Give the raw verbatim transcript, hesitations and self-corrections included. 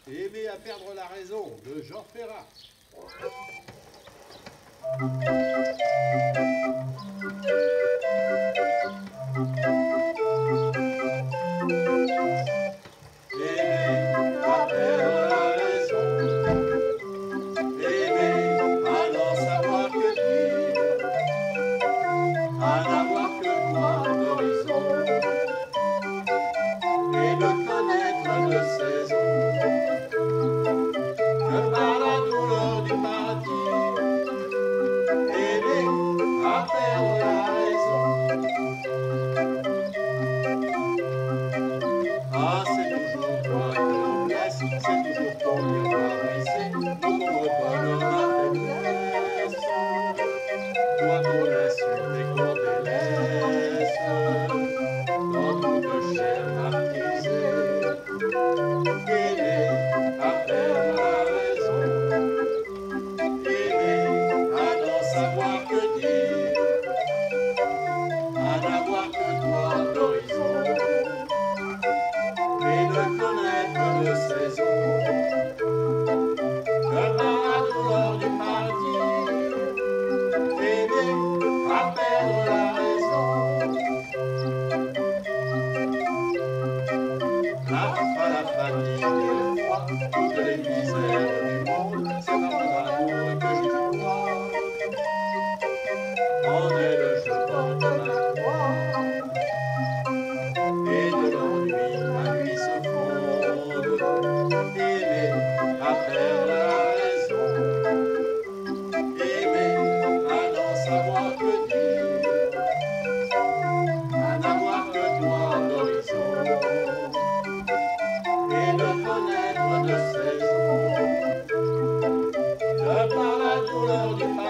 Aimer à perdre la raison de Jean Ferrat. Aimer à perdre la raison, aimer à n'en savoir que dire, à n'avoir que voir d'horizon, et ne connaître de saison que par la douleur du martyre. Aimer à perdre la raison. Ah, c'est toujours toi que l'on blesse, c'est toujours ton miroir brisé, nous nombreux bonheurs la faiblesse. Toi qu'on insulte et qu'on délaisse, dans toute chair martyrisée. Aimer à perdre la raison, aimer à n'en savoir que dire, à n'avoir que toi d'horizon, et ne connaître de saison que par la douleur du martyre. Aimer à perdre la raison. La faim, la fatigue et le froid, toutes les misères du monde, c'est par mon amour que j'y crois. En elle je porte ma croix, et de l'ennui ma nuit se fonde. Aimer à perdre la raison, aimer à n'en savoir que dire, à n'avoir que toi d'horizon, et ne connaître de saison que par la douleur du